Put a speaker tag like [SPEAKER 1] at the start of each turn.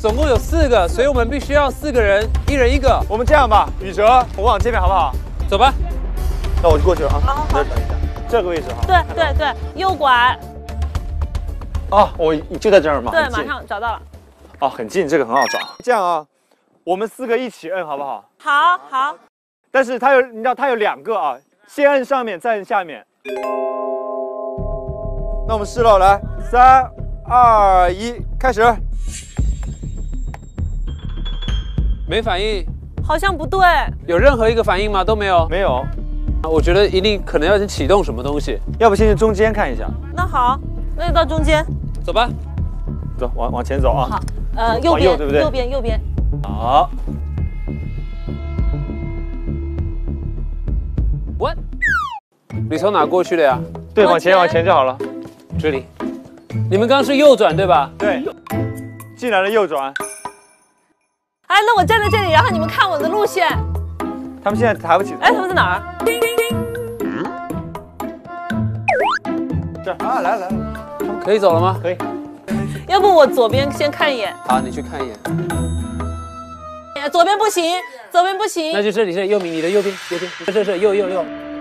[SPEAKER 1] 总共有4个，所以我们必须要4个人，1人1个。
[SPEAKER 2] 我们这样吧，宇哲，我往这边好不好？
[SPEAKER 1] 走吧。
[SPEAKER 2] 那我就过去了啊。
[SPEAKER 3] 好。
[SPEAKER 2] 等一下，这个位置哈。
[SPEAKER 3] 对，右拐。
[SPEAKER 2] 啊，我就在这儿嘛。
[SPEAKER 3] 对，马上找到了。
[SPEAKER 2] 哦，很近，这个很好找。这样啊，我们4个一起摁好不好？
[SPEAKER 3] 好。
[SPEAKER 2] 但是它有，你知道它有2个啊，先摁上面，再摁下面。那我们试了，来，3、2、1，开始。
[SPEAKER 1] 没反应，
[SPEAKER 3] 好像不对。
[SPEAKER 1] 有任何一个反应吗？都没有。
[SPEAKER 2] 没有。
[SPEAKER 1] 我觉得一定可能要先启动什么东西。
[SPEAKER 2] 要不先去中间看一下。
[SPEAKER 3] 那好，那就到中间。
[SPEAKER 1] 走吧。
[SPEAKER 2] 走，往前走啊。
[SPEAKER 3] 好，右边，
[SPEAKER 2] 对不对？
[SPEAKER 3] 右边。
[SPEAKER 2] 好。
[SPEAKER 1] What？ 你从哪过去的呀？
[SPEAKER 2] 对，往前就好了。
[SPEAKER 1] 这里。你们刚刚是右转对吧？
[SPEAKER 2] 对。进来了右转。
[SPEAKER 3] 哎，那我站在这里，然后你们看我的路线。
[SPEAKER 2] 他们现在抬不起头。
[SPEAKER 3] 哎，他们在哪儿？
[SPEAKER 2] 这啊，来，
[SPEAKER 1] 可以走了吗？
[SPEAKER 2] 可以。
[SPEAKER 3] 要不我左边先看一眼。
[SPEAKER 1] 好，你去看一眼。
[SPEAKER 3] 左边不行，
[SPEAKER 1] 那就这里是右边，你的右边，这右。